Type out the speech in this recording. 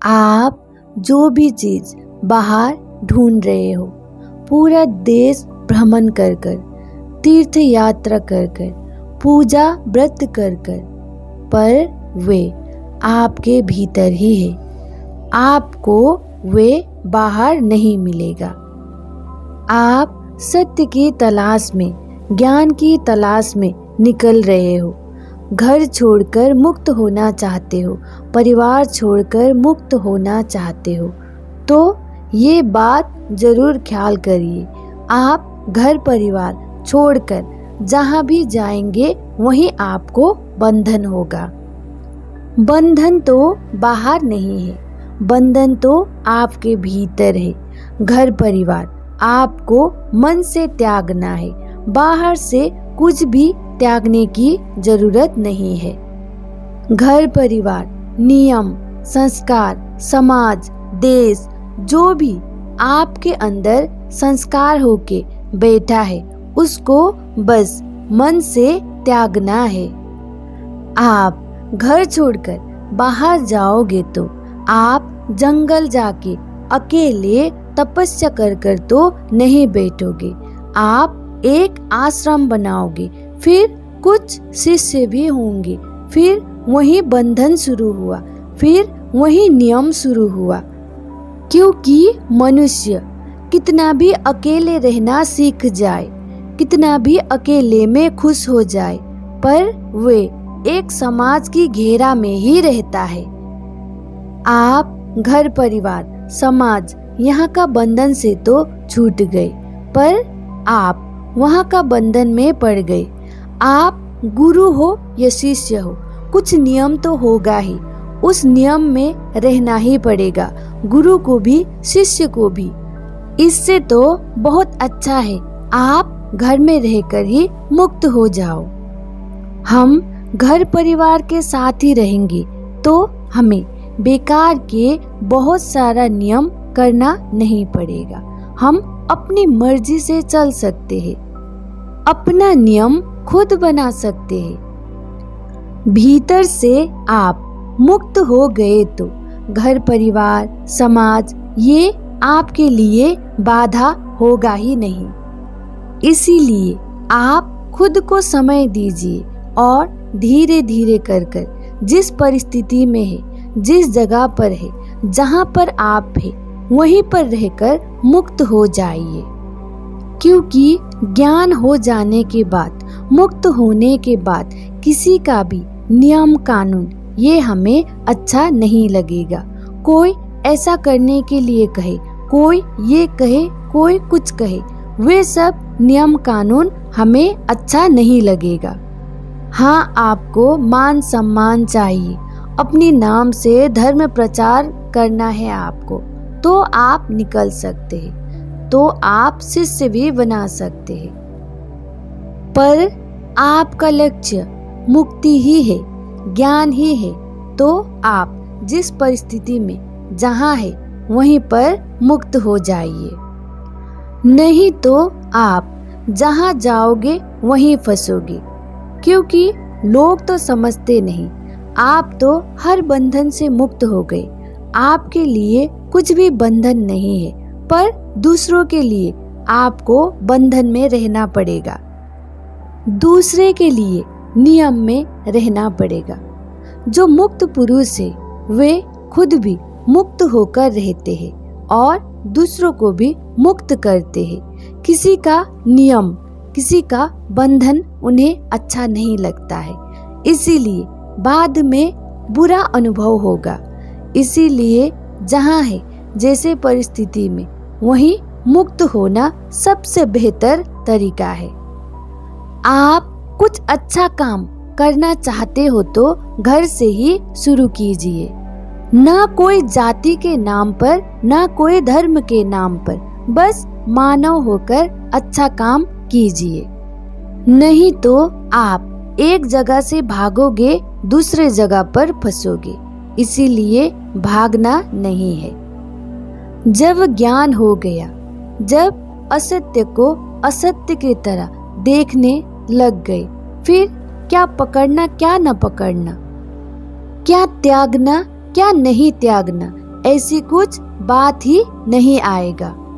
आप जो भी चीज बाहर ढूंढ रहे हो, पूरा देश भ्रमण कर कर, तीर्थ यात्रा कर कर, पूजा व्रत कर कर, पर वे आपके भीतर ही है। आपको वे बाहर नहीं मिलेगा। आप सत्य की तलाश में, ज्ञान की तलाश में निकल रहे हो। घर छोड़कर मुक्त होना चाहते हो, परिवार छोड़कर मुक्त होना चाहते हो, तो ये बात जरूर ख्याल करिए। आप घर परिवार छोड़कर जहाँ भी जाएंगे वहीं आपको बंधन होगा। बंधन तो बाहर नहीं है, बंधन तो आपके भीतर है। घर परिवार आपको मन से त्यागना है, बाहर से कुछ भी त्यागने की जरूरत नहीं है। घर परिवार, नियम, संस्कार, समाज, देश, जो भी आपके अंदर संस्कार होके बैठा है, उसको बस मन से त्यागना है। आप घर छोड़कर बाहर जाओगे तो आप जंगल जाके अकेले तपस्या कर कर तो नहीं बैठोगे। आप एक आश्रम बनाओगे, फिर कुछ शिष्य भी होंगे, फिर वही बंधन शुरू हुआ, फिर वही नियम शुरू हुआ। क्योंकि मनुष्य कितना भी अकेले रहना सीख जाए, कितना भी अकेले में खुश हो जाए, पर वे एक समाज की घेरा में ही रहता है। आप घर परिवार, समाज, यहाँ का बंधन से तो छूट गए, पर आप वहाँ का बंधन में पड़ गए। आप गुरु हो या शिष्य हो, कुछ नियम तो होगा ही, उस नियम में रहना ही पड़ेगा, गुरु को भी शिष्य को भी। इससे तो बहुत अच्छा है आप घर में रहकर ही मुक्त हो जाओ। हम घर परिवार के साथ ही रहेंगे तो हमें बेकार के बहुत सारा नियम करना नहीं पड़ेगा। हम अपनी मर्जी से चल सकते हैं, अपना नियम खुद बना सकते हैं। भीतर से आप मुक्त हो गए तो घर परिवार, समाज ये आपके लिए बाधा होगा ही नहीं। इसीलिए आप खुद को समय दीजिए और धीरे धीरे कर कर जिस परिस्थिति में है, जिस जगह पर है, जहाँ पर आप है, वहीं पर रहकर मुक्त हो जाइए। क्योंकि ज्ञान हो जाने के बाद, मुक्त होने के बाद किसी का भी नियम कानून ये हमें अच्छा नहीं लगेगा। कोई ऐसा करने के लिए कहे, कोई ये कहे, कोई कुछ कहे, वे सब नियम कानून हमें अच्छा नहीं लगेगा। हाँ, आपको मान सम्मान चाहिए, अपने नाम से धर्म प्रचार करना है आपको, तो आप निकल सकते हैं, तो आप शिष्य भी बना सकते हैं। पर आपका लक्ष्य मुक्ति ही है, ज्ञान ही है, तो आप जिस परिस्थिति में जहाँ है वहीं पर मुक्त हो जाइए। नहीं तो आप जहाँ जाओगे वहीं फंसोगे। क्योंकि लोग तो समझते नहीं, आप तो हर बंधन से मुक्त हो गए, आपके लिए कुछ भी बंधन नहीं है, पर दूसरों के लिए आपको बंधन में रहना पड़ेगा, दूसरे के लिए नियम में रहना पड़ेगा। जो मुक्त पुरुष है वे खुद भी मुक्त होकर रहते हैं और दूसरों को भी मुक्त करते हैं। किसी का नियम, किसी का बंधन उन्हें अच्छा नहीं लगता है, इसीलिए बाद में बुरा अनुभव होगा। इसीलिए जहाँ है, जैसे परिस्थिति में, वहीं मुक्त होना सबसे बेहतर तरीका है। आप कुछ अच्छा काम करना चाहते हो तो घर से ही शुरू कीजिए। ना कोई जाति के नाम पर, ना कोई धर्म के नाम पर, बस मानव होकर अच्छा काम कीजिए। नहीं तो आप एक जगह से भागोगे, दूसरे जगह पर फंसोगे। इसीलिए भागना नहीं है। जब ज्ञान हो गया, जब असत्य को असत्य की तरह देखने लग गए, फिर क्या पकड़ना, क्या न पकड़ना, क्या त्यागना, क्या नहीं त्यागना, ऐसी कुछ बात ही नहीं आएगा।